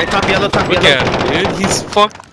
Right, top yellow, top Look yellow. at him, dude. He's fuck.